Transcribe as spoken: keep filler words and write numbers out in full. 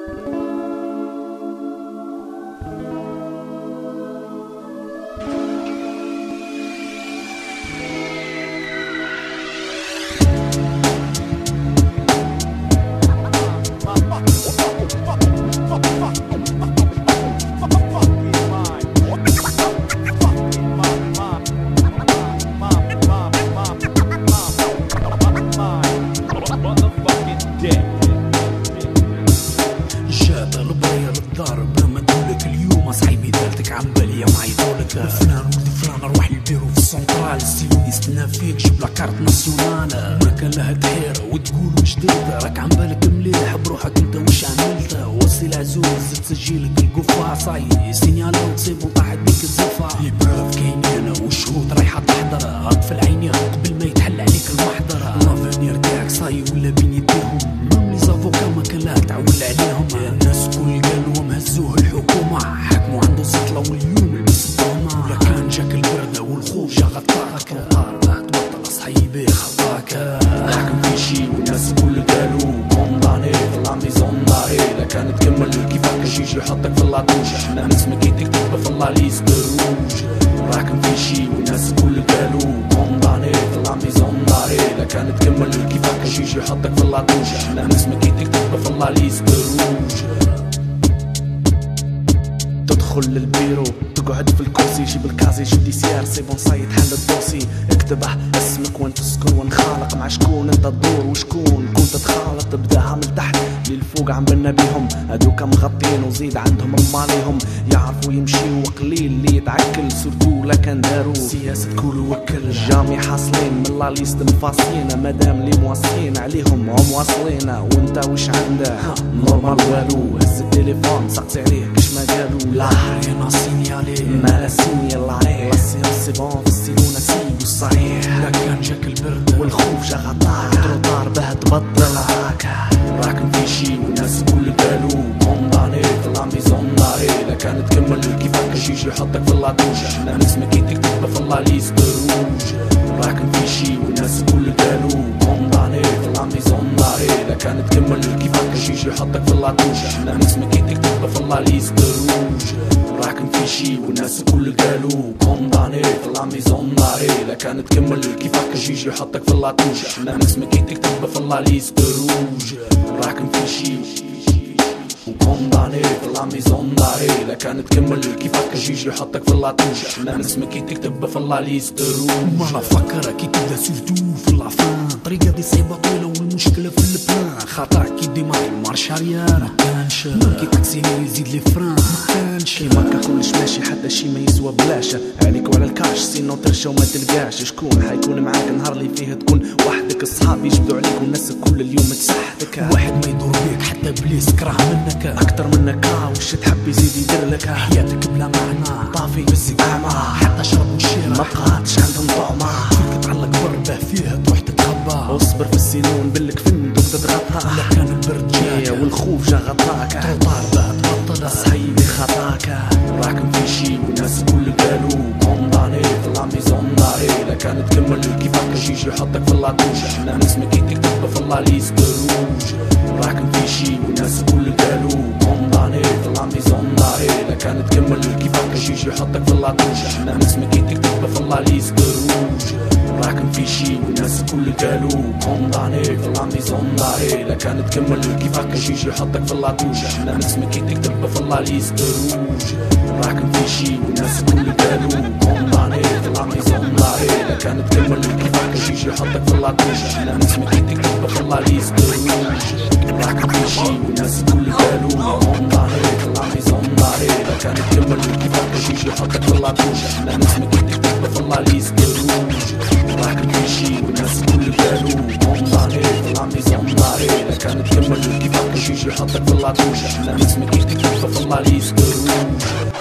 جات البرية للدار بلا ما نقولك اليوم صاحبي دارتك عمبالية معيطولك فلان ولد فلان روح للبيرو في السنترال ستيلو يستنى فيك جيب لا كارت ناسيونال ما كان لها دحيرة وتقول واش درت راك عمبالك مليح بروحك انت واش عملت وصي العزوز تسجيلك القفا صاي سينيالو تصيبو طاحت بيك الزفا لي بروف كاينين والشهود رايحة تحضر غطف العينين قبل ما يتحل عليك المحضر لافونير تاعك صاي ولا بين يديهم ميم لي زافوكا ما كان لا تعول عليهم الناس كل قالوا هزوه الحكومة حكموا عنده الزطلة واليوم لبس الضومة ولا كان جاك البردة والخوف جا غطاك تبطل صحيبي خطاك حكم في شي والناس كل قالوا كونداني في لا ميزون داري لا كان تكمل كيفاك يجي يحطك في اللاتوش احنا نسمك تكتب في لا ليست روج راكم في شي والناس كل قالوا كونداني في لا ميزون داري لا كان تكمل كيفاك يجي يحطك في اللاتوش احنا نسمك تكتب في لا ليست روج تدخل للبيرو تقعد في الكرسي جيب الكازي جدي سيار سي بون صايد حل الدوسي اكتبه اسمك وين تسكن وين خالق مع شكون انت تدور وشكون كنت تخالط تبداها من تحت للفوق عم بنا بيهم هادوك مغطين وزيد عندهم ماليهم يعرفوا يمشيو وقليل اللي يتعكل سورتو لا كان دارو سياسة كل وكل جامي حاصلين من لا ليست مفاصلين مادام لي مواصلين عليهم هم واصلين وانت وش عندك نورمال والو هز التليفون سقسي عليه كش ما قالوا لا رينا سينيالي ما لا سينيال عليه السيان سي بون في السيلو نسيب الصحيح لا كان جاك البرد والخوف جا غطاك تروطار باه تبطل هاكا راكم في شي والناس كل قالوا كونداني في لا ميزون داري لا كان تكمل كيفاك يجي يحطك في اللاتوش احنا نسمك تكتب في لا ليست روج راكم في شي والناس كل قالوا كونداني في لا ميزون داري لا كان تكمل كيفاك يجي يحطك في اللاتوش احنا نسمك تكتب في لا ليست روج راكم في شي والناس كل قالوا كونداني في لا ميزون داري لا كان تكمل كيفاك يجي يحطك في اللاتوش احنا نسمك تكتب في لا ليست روج راكم في شي وكونداني في لا ميزون داري لا كان تكمل كيفاك يجي يحطك في اللاتوش احنا نسمك تكتب في لا ليست روج ما فكر كي تبدا سورتو في لافان طريقة دي صعيبة طويلة والمشكلة في البلان خطأ كي ديما المارش عريان ما كانش كي تاكسيني يزيد لي فران ما كانش كيما ككلش ماشي حتى شي ما يسوى بلاشة عليك وعلى الكاش سينو ترشى وما تلقاش شكون حيكون معاك نهار اللي فيه تكون وحدك الصحاب يجبدوا عليك والناس كل اليوم تسحتك واحد ما يدور بيك حتى بليس كره منك اكتر منك وش تحب يزيد يدير لك حياتك بلا معنى طافي بزك اعمى حتى شرب وشيرة ما بقاتش عندهم طعمة فيك تعلق بربه فيها تروح تتخبى اصبر في السنون بلك فندق تتغطى لا كان البرد جاك والخوف جا غطاك تروطار بقى تبطل صحيبي خطاك راكم في شي والناس كل قالوا كونداني في لا ميزون داري لا كان تكمل كيفاك يجي يحطك في اللاتوش احنا نسمك تكتب في لا ليست روج راكم في شي والناس كل قالوا كونداني في لا ميزون داري لا كان تكمل كيفاك يجي يحطك في اللاتوش احنا نسمك تكتب في لا ليست روج راكم في شي والناس كل قالوا كونداني في لا ميزون داري لا كان تكمل كيفاك يجي يحطك في اللاتوش احنا نسمك تكتب في لا ليست روج راكم في شي والناس كل قالوا كونداني في لا ميزون داري لا كان تكمل كيفاك يجي يحطك في اللاتوش احنا نسمك تكتب في لا ليست روج راكم في شي والناس كل قالوا كونداني في لا ميزون داري لا كان تكمل كيفاك يجي يحطك في اللاتوش احنا نسمك تكتب في لا ليست روج راكم في شي والناس كل قالوا كونداني في لا ميزون داري لا كان تكمل كيفاك يجي يحطك في اللاتوش احنا نسمك تكتب في لا ليست روج